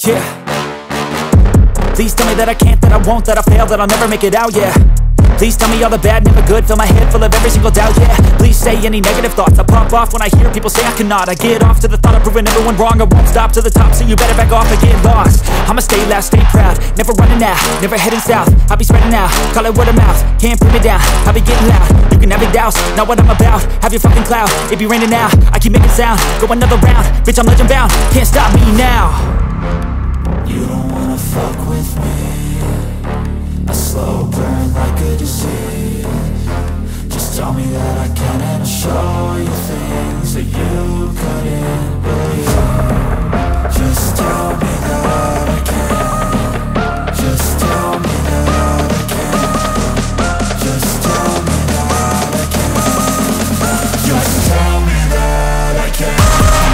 Yeah. Please tell me that I can't, that I won't, that I fail, that I'll never make it out, yeah. Please tell me all the bad, never good, fill my head full of every single doubt, yeah. Please say any negative thoughts, I pop off when I hear people say I cannot. I get off to the thought of proving everyone wrong, I won't stop to the top, so you better back off and get lost. I'ma stay loud, stay proud, never running out, never heading south. I'll be spreading out, call it word of mouth, can't put me down, I'll be getting loud. You can have your doubts, not what I'm about, have your fucking clout. It be raining now, I keep making sound, go another round, bitch I'm legend bound, can't stop me now. You don't wanna fuck with me, a slow burn like a disease. Just tell me that I can and I'll show you things that you couldn't believe. Just tell me that I can. Just tell me that I can. Just tell me that I can. Just tell me that I can.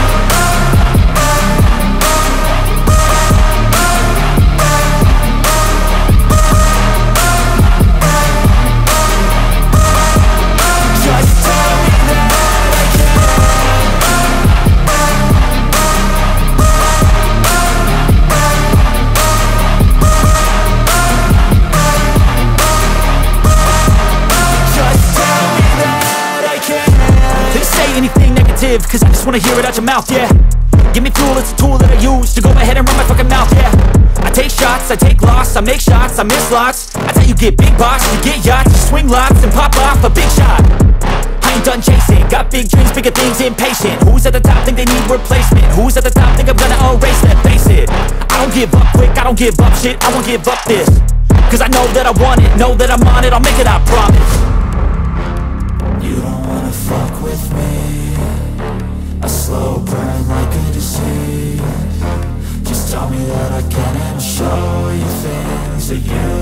Cause I just wanna hear it out your mouth, yeah. Give me fuel, it's a tool that I use to go ahead and run my fucking mouth, yeah. I take shots, I take loss, I make shots, I miss lots. That's how you get big boss, you get yachts, you swing lots and pop off a big shot. I ain't done chasing, got big dreams, bigger things, impatient. Who's at the top think they need replacement? Who's at the top think I'm gonna erase them? Face it, I don't give up quick, I don't give up shit, I won't give up this. Cause I know that I want it, know that I'm on it, I'll make it, I promise. You don't wanna fuck with me, a slow burn like a disease. Just tell me that I can and I'll show you things that you